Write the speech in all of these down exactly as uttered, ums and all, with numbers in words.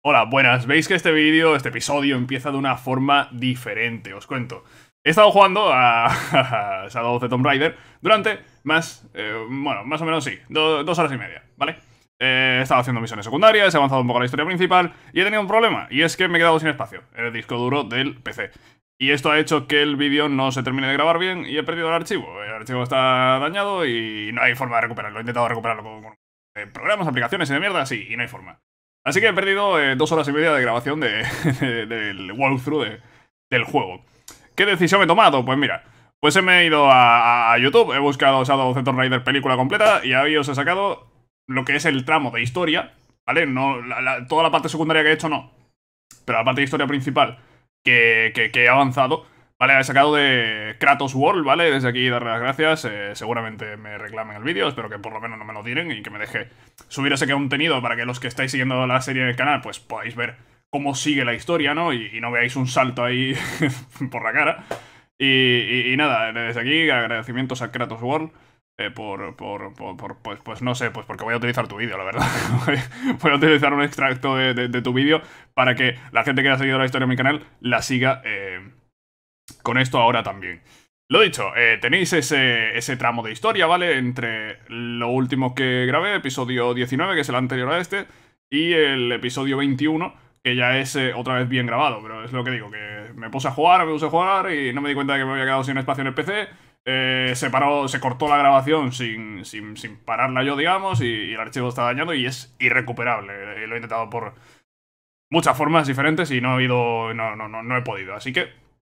Hola, buenas. Veis que este vídeo, este episodio empieza de una forma diferente, os cuento. He estado jugando a, a Shadow of the Tomb Raider durante más, eh, bueno, más o menos sí, do, dos horas y media, ¿vale? Eh, he estado haciendo misiones secundarias, he avanzado un poco a la historia principal y he tenido un problema, y es que me he quedado sin espacio en el disco duro del P C. Y esto ha hecho que el vídeo no se termine de grabar bien y he perdido el archivo. El archivo está dañado y no hay forma de recuperarlo. He intentado recuperarlo con, con eh, programas, aplicaciones y de mierda, sí, y no hay forma. Así que he perdido eh, dos horas y media de grabación de, de, del walkthrough de, del juego. ¿Qué decisión he tomado? Pues mira, pues me he ido a, a YouTube, he buscado Shadow of the Tomb Raider película completa y ahí os he sacado lo que es el tramo de historia, ¿vale? No, la, la, toda la parte secundaria que he hecho no, pero la parte de historia principal que, que, que he avanzado, ¿vale? He sacado de Kratos World, ¿vale? Desde aquí darle las gracias, eh, seguramente me reclamen el vídeo, espero que por lo menos no me lo tiren y que me deje subir ese contenido para que los que estáis siguiendo la serie en el canal pues podáis ver cómo sigue la historia, ¿no? Y, y no veáis un salto ahí por la cara. Y, y, y nada, desde aquí agradecimientos a Kratos World. Eh, por, por, por, por, pues, pues no sé, pues porque voy a utilizar tu vídeo, la verdad. Voy a utilizar un extracto de, de, de tu vídeo para que la gente que ha seguido la historia en mi canal la siga eh, con esto ahora también. Lo dicho, eh, tenéis ese, ese tramo de historia, ¿vale? Entre lo último que grabé, episodio diecinueve, que es el anterior a este, y el episodio veintiuno, que ya es eh, otra vez bien grabado, pero es lo que digo, que me puse a jugar, me puse a jugar y no me di cuenta de que me había quedado sin espacio en el P C. Eh, se paró, se cortó la grabación sin, sin, sin pararla yo, digamos, y, y el archivo está dañado y es irrecuperable. Eh, lo he intentado por muchas formas diferentes y no he habido, no, no, no, no he podido. Así que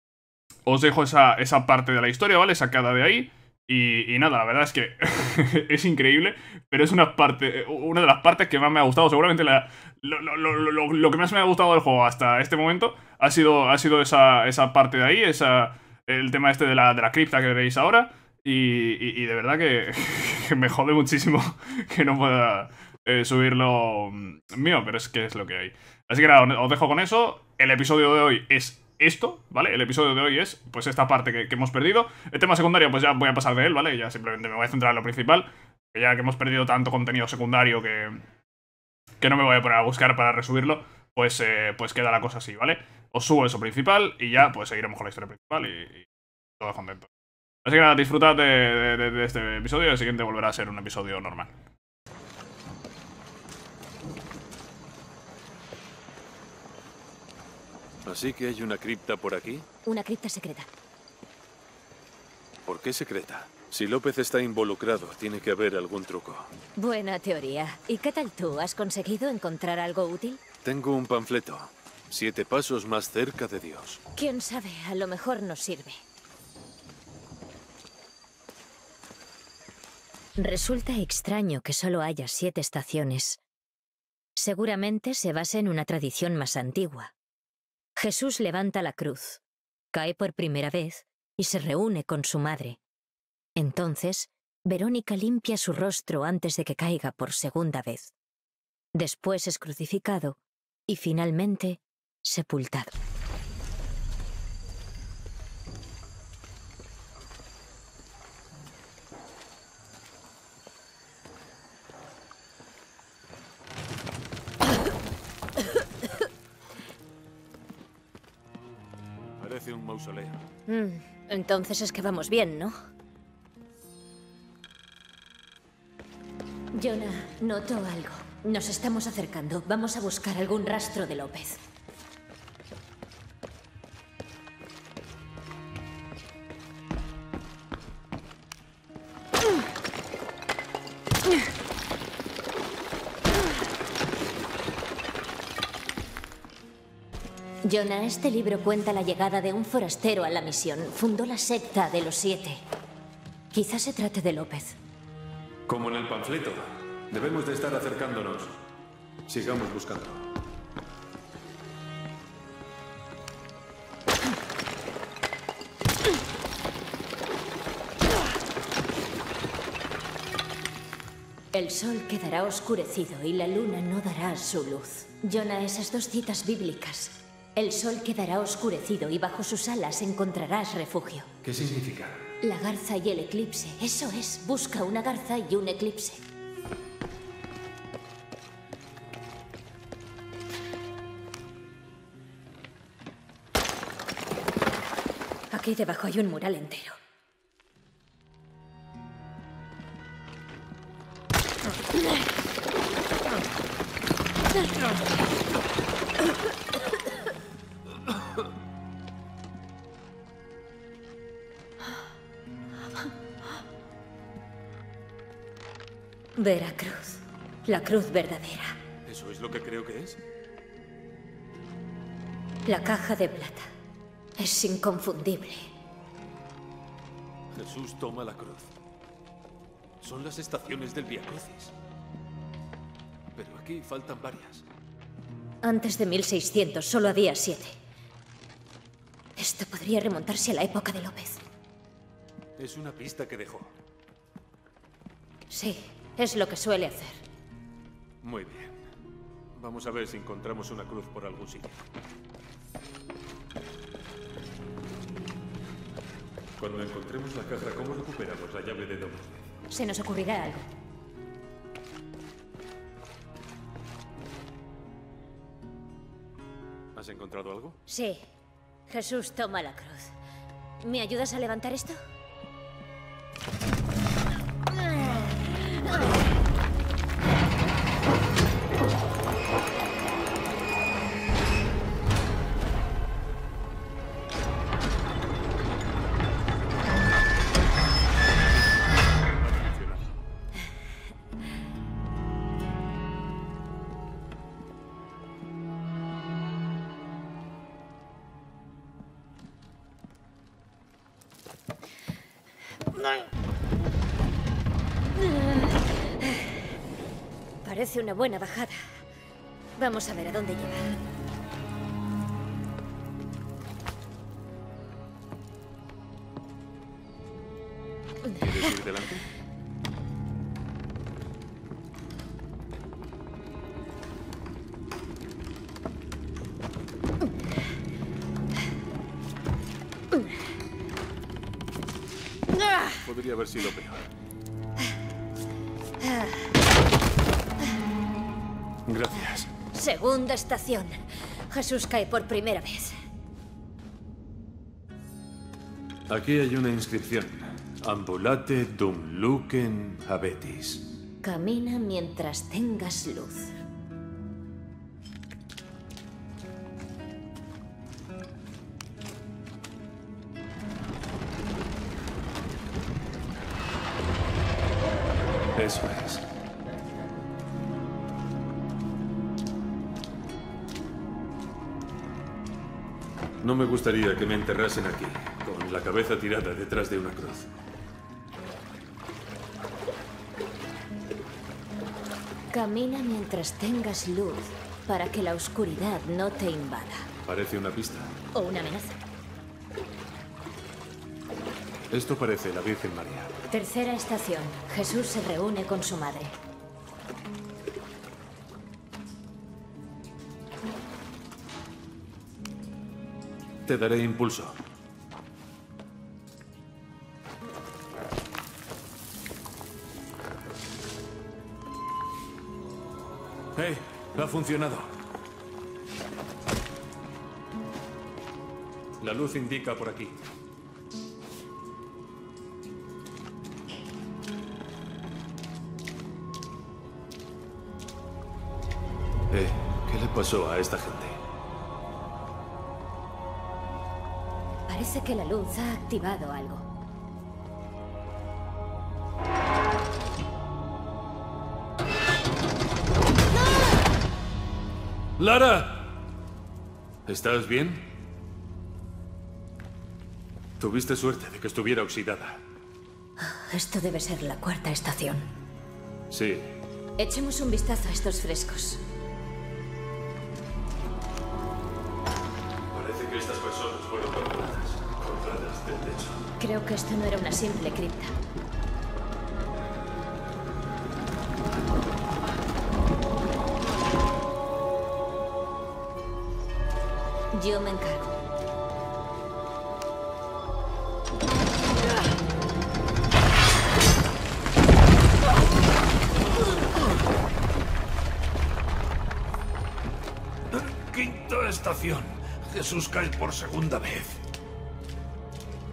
os dejo esa, esa parte de la historia, ¿vale? Sacada de ahí. Y, y nada, la verdad es que es increíble, pero es una parte, una de las partes que más me ha gustado. Seguramente la, lo, lo, lo, lo, lo que más me ha gustado del juego hasta este momento ha sido, ha sido esa, esa parte de ahí, esa... el tema este de la, de la cripta que veréis ahora. Y, y, y de verdad que, que me jode muchísimo que no pueda eh, subirlo mío, pero es que es lo que hay. Así que nada, os dejo con eso. El episodio de hoy es esto, ¿vale? El episodio de hoy es, pues, esta parte que, que hemos perdido. El tema secundario, pues ya voy a pasar de él, ¿vale? Ya simplemente me voy a centrar en lo principal. Que ya que hemos perdido tanto contenido secundario que, que no me voy a poner a buscar para resubirlo, pues, eh, pues queda la cosa así, ¿vale? Os subo eso principal y ya pues seguiremos con la historia principal y, y todos contentos. Así que nada, disfrutad de, de, de este episodio y el siguiente volverá a ser un episodio normal. ¿Así que hay una cripta por aquí? Una cripta secreta. ¿Por qué secreta? Si López está involucrado, tiene que haber algún truco. Buena teoría. ¿Y qué tal tú? ¿Has conseguido encontrar algo útil? Tengo un panfleto. Siete pasos más cerca de Dios. Quién sabe, a lo mejor nos sirve. Resulta extraño que solo haya siete estaciones. Seguramente se basa en una tradición más antigua. Jesús levanta la cruz, cae por primera vez y se reúne con su madre. Entonces, Verónica limpia su rostro antes de que caiga por segunda vez. Después es crucificado y finalmente sepultado. Parece un mausoleo. Mm, entonces es que vamos bien, ¿no? Jonah, noto algo. Nos estamos acercando. Vamos a buscar algún rastro de López. Jonah, este libro cuenta la llegada de un forastero a la misión. Fundó la secta de los siete. Quizás se trate de López. Como en el panfleto. Debemos de estar acercándonos. Sigamos buscando. El sol quedará oscurecido y la luna no dará su luz. Jonah, esas dos citas bíblicas. El sol quedará oscurecido y bajo sus alas encontrarás refugio. ¿Qué significa? La garza y el eclipse. Eso es, busca una garza y un eclipse. Aquí debajo hay un mural entero. Veracruz. La cruz verdadera. ¿Eso es lo que creo que es? La caja de plata. Es inconfundible. Jesús toma la cruz. Son las estaciones del Vía Crucis. Pero aquí faltan varias. Antes de mil seiscientos solo había siete. Esto podría remontarse a la época de López. Es una pista que dejó. Sí, es lo que suele hacer. Muy bien. Vamos a ver si encontramos una cruz por algún sitio. Cuando encontremos la caja, ¿cómo recuperamos la llave de Domínguez? Se nos ocurrirá algo. ¿Has encontrado algo? Sí. Jesús toma la cruz. ¿Me ayudas a levantar esto? Parece una buena bajada. Vamos a ver a dónde lleva. ¿Quieres ir delante? Podría haber sido peor. Gracias. Segunda estación. Jesús cae por primera vez. Aquí hay una inscripción. Ambulate dum lucem habetis. Camina mientras tengas luz. Eso es. No me gustaría que me enterrasen aquí, con la cabeza tirada detrás de una cruz. Camina mientras tengas luz, para que la oscuridad no te invada. Parece una pista. O una amenaza. Esto parece la Virgen María. Tercera estación. Jesús se reúne con su madre. Te daré impulso. ¡Hey! Ha funcionado. La luz indica por aquí. Eh, ¿qué le pasó a esta gente? Parece que la luz ha activado algo. ¡Lara! ¿Estás bien? Tuviste suerte de que estuviera oxidada. Esto debe ser la cuarta estación. Sí. Echemos un vistazo a estos frescos. Parece que estas personas fueron torturadas, colgadas del techo. Creo que esto no era una simple cripta. Yo me encargo. Quinta estación. Jesús cae por segunda vez.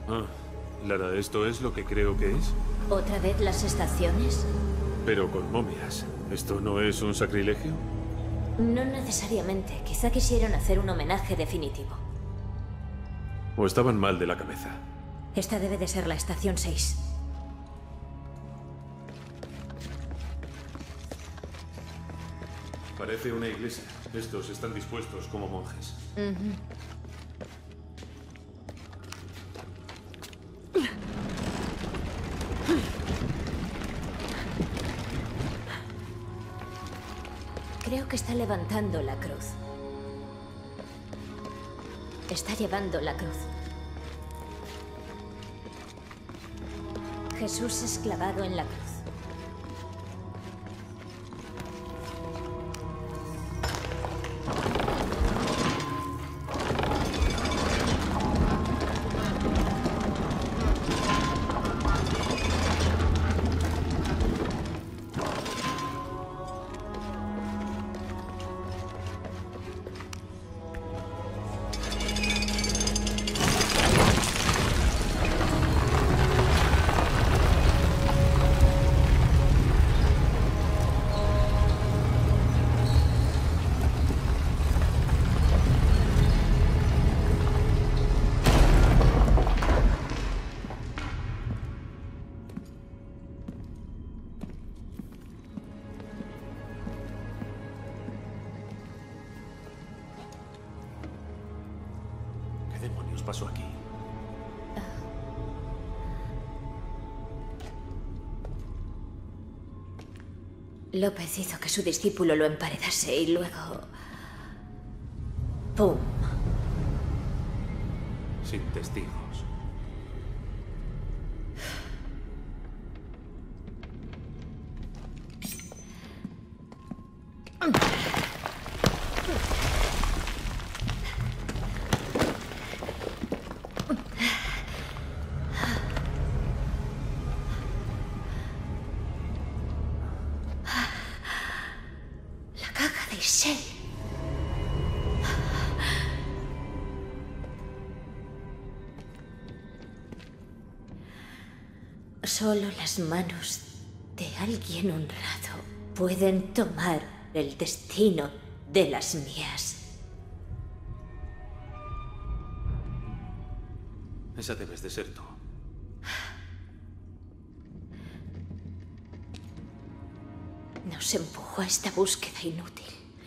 Ah, Lara, ¿esto es lo que creo que es? ¿Otra vez las estaciones? Pero con momias. ¿Esto no es un sacrilegio? No necesariamente. Quizá quisieron hacer un homenaje definitivo. ¿O estaban mal de la cabeza? Esta debe de ser la estación seis. Parece una iglesia. Estos están dispuestos como monjes. Creo que está levantando la cruz. Está llevando la cruz. Jesús es clavado en la cruz. ¿Qué demonios pasó aquí? López hizo que su discípulo lo emparedase y luego... ¡pum! Sin testigos. La caja de Shell. Solo las manos de alguien honrado pueden tomar el destino de las mías. Esa debes de ser tú. Nos empujó a esta búsqueda inútil.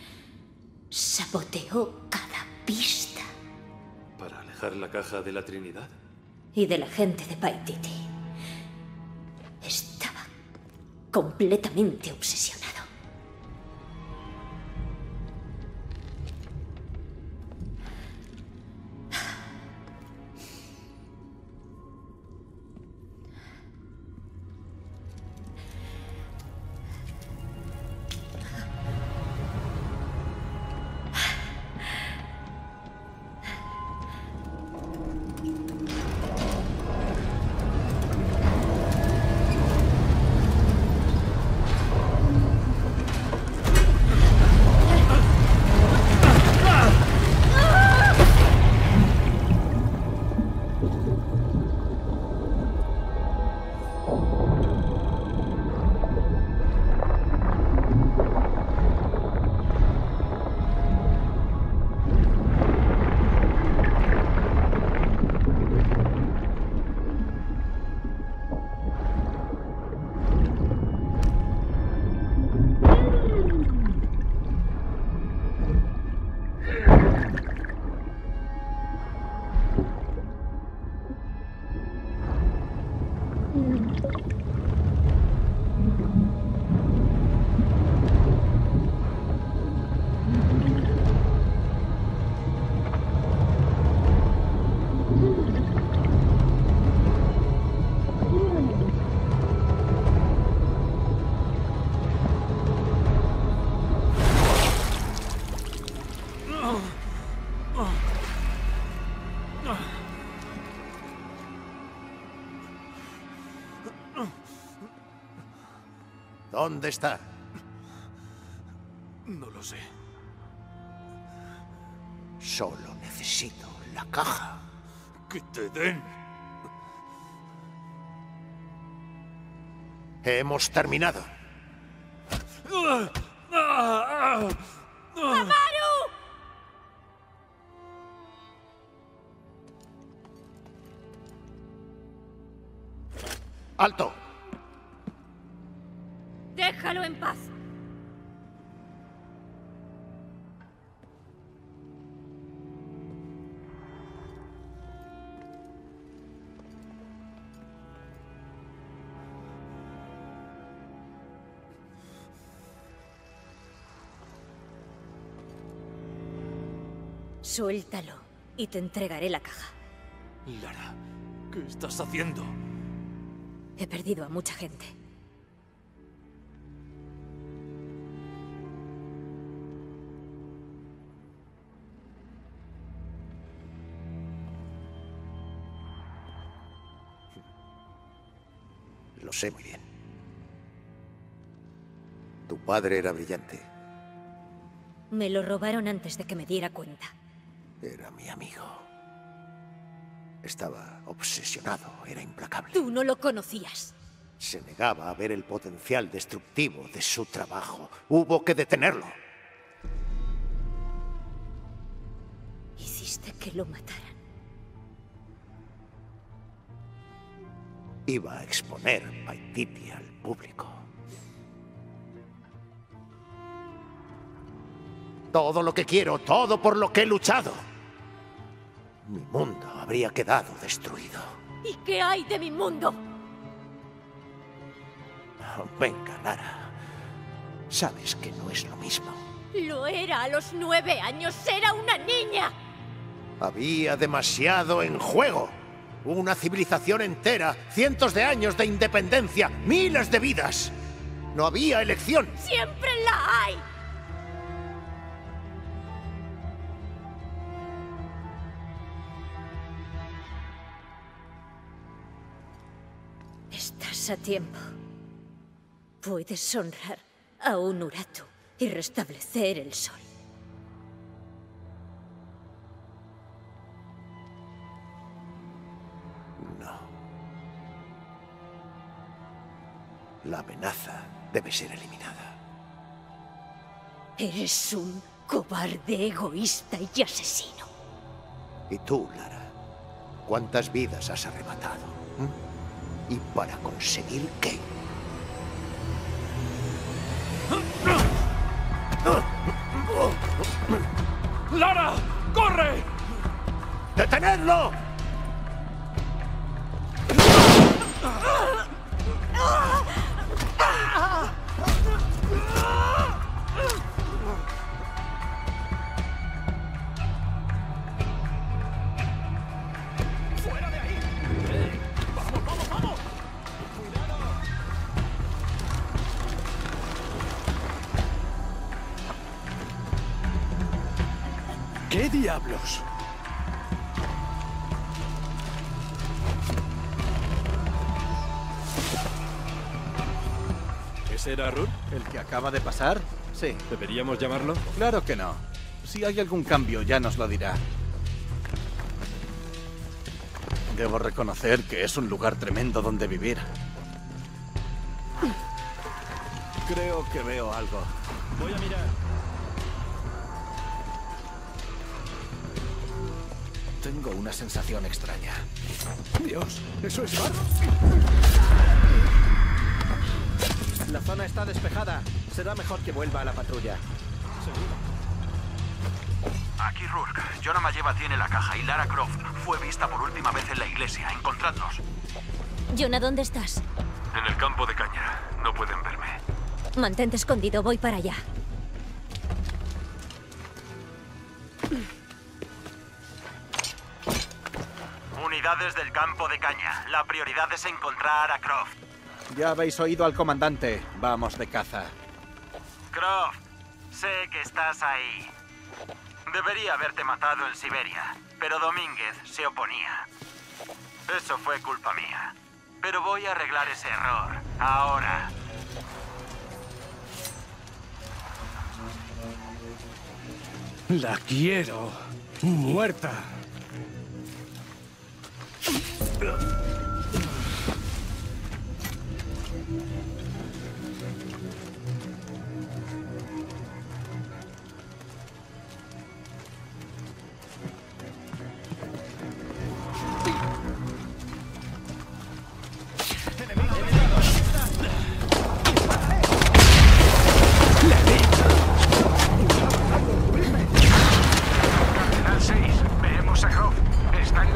Saboteó cada pista. ¿Para alejar la caja de la Trinidad? Y de la gente de Paititi. Estaba completamente obsesionado. ¿Dónde está? No lo sé. Solo necesito la caja. ¡Que te den! Hemos terminado. ¡Amaru! ¡Alto! ¡Déjalo en paz! Suéltalo y te entregaré la caja. Lara, ¿qué estás haciendo? He perdido a mucha gente. Lo sé muy bien. Tu padre era brillante. Me lo robaron antes de que me diera cuenta. Era mi amigo. Estaba obsesionado, era implacable. Tú no lo conocías. Se negaba a ver el potencial destructivo de su trabajo. Hubo que detenerlo. Hiciste que lo mataran. Iba a exponer Paititi al público. Todo lo que quiero, todo por lo que he luchado. Mi mundo habría quedado destruido. ¿Y qué hay de mi mundo? Venga, Lara. Sabes que no es lo mismo. Lo era a los nueve años. Era una niña. Había demasiado en juego. Una civilización entera, cientos de años de independencia, miles de vidas. No había elección. ¡Siempre la hay! Estás a tiempo. Puedes honrar a un Uratu y restablecer el sol. No. La amenaza debe ser eliminada. Eres un cobarde, egoísta y asesino. ¿Y tú, Lara? ¿Cuántas vidas has arrebatado? ¿Mm? ¿Y para conseguir qué? ¡Lara! ¡Corre! ¡Detenedlo! ¿Qué diablos? ¿Ese era Rur? ¿El que acaba de pasar? Sí. ¿Deberíamos llamarlo? Claro que no. Si hay algún cambio, ya nos lo dirá. Debo reconocer que es un lugar tremendo donde vivir. Creo que veo algo. Voy a mirar. Tengo una sensación extraña. Dios, ¿eso es Bar? La zona está despejada. Será mejor que vuelva a la patrulla. Aquí Rourke. Jonah Mayeva tiene la caja y Lara Croft fue vista por última vez en la iglesia. Encontradlos. Jonah, ¿dónde estás? En el campo de caña. No pueden verme. Mantente escondido, voy para allá. Unidades del campo de caña. La prioridad es encontrar a Croft. Ya habéis oído al comandante. Vamos de caza. Croft, sé que estás ahí. Debería haberte matado en Siberia, pero Domínguez se oponía. Eso fue culpa mía. Pero voy a arreglar ese error. Ahora. La quiero. Muerta.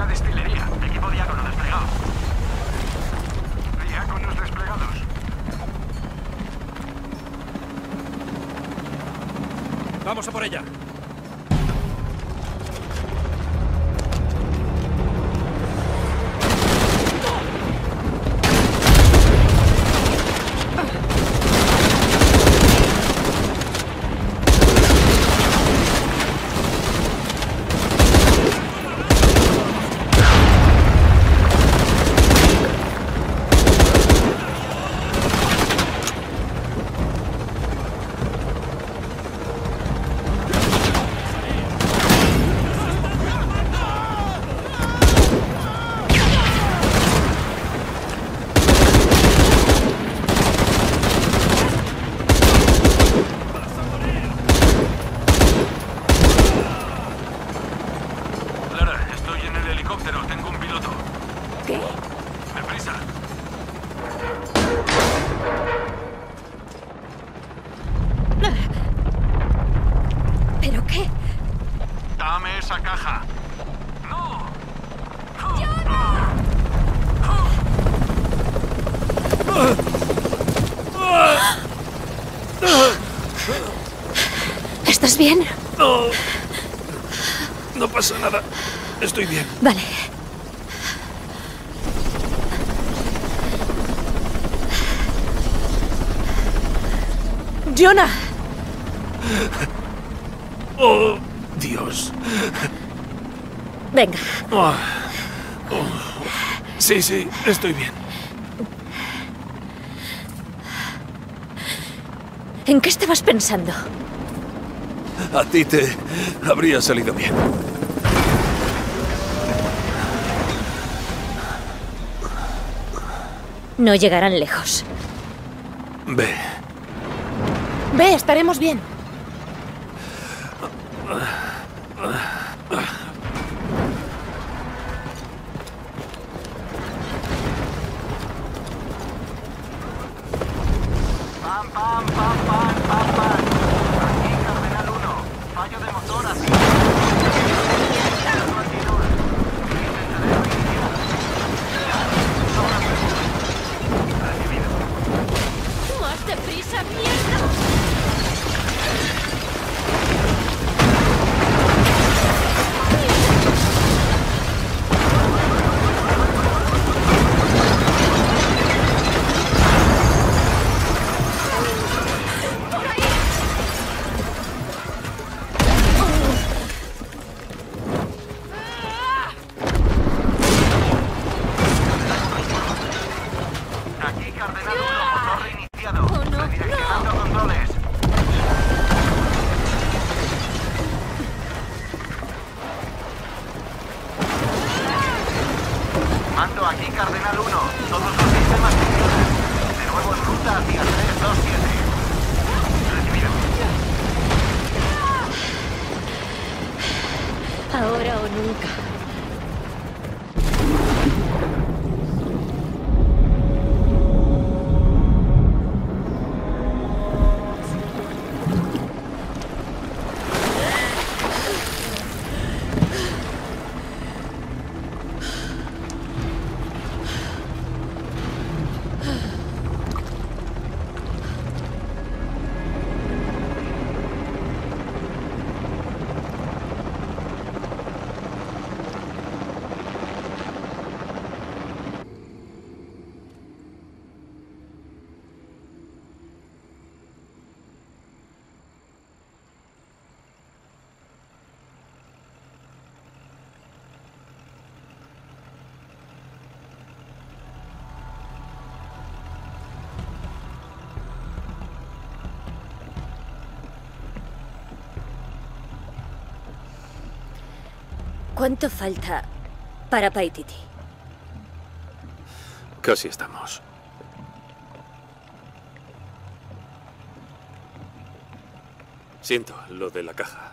una destilería. Equipo diácono desplegado. Diáconos desplegados. Vamos a por ella. ¿Pero qué? Dame esa caja. ¡No! ¿Estás bien? No. No pasa nada. Estoy bien. Vale. ¡Jonah! Oh, Dios. Venga. Oh. Oh. Sí, sí, estoy bien. ¿En qué estabas pensando? A ti te habría salido bien. No llegarán lejos. Ve. Ve, estaremos bien. Pam, pam, pam, pam, pam, pam. Aquí Cardenal uno. Fallo de motor así. ¡Más deprisa, mierda! Aquí Cardenal uno. Motor reiniciado. Redireccionando controles. Mando aquí Cardenal uno. Todos los sistemas funcionan. De nuevo en ruta hacia tres dos siete. Recibido. Ahora o nunca. ¿Cuánto falta para Paititi? Casi estamos. Siento lo de la caja.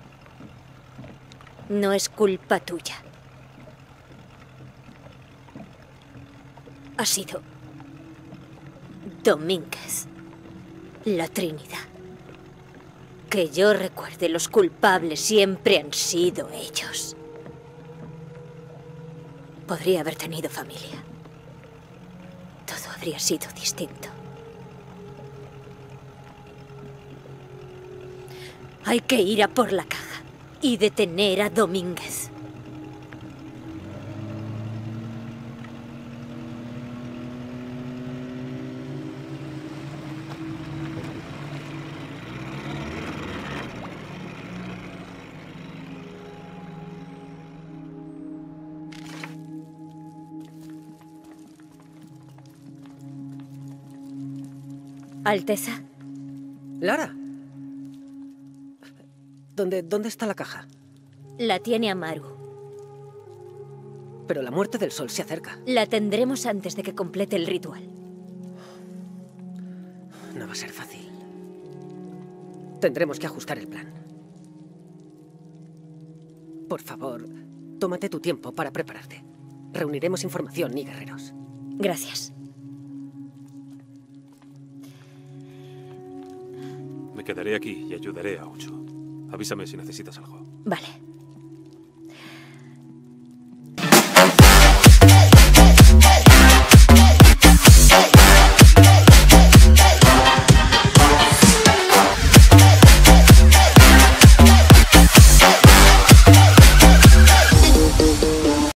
No es culpa tuya. Ha sido Domínguez, la Trinidad. Que yo recuerde, los culpables siempre han sido ellos. Podría haber tenido familia. Todo habría sido distinto. Hay que ir a por la caja y detener a Domínguez. Alteza. Lara. ¿Dónde, ¿Dónde está la caja? La tiene Amaru. Pero la muerte del sol se acerca. La tendremos antes de que complete el ritual. No va a ser fácil. Tendremos que ajustar el plan. Por favor, tómate tu tiempo para prepararte. Reuniremos información y guerreros. Gracias. Me quedaré aquí y ayudaré a Ocho. Avísame si necesitas algo. Vale.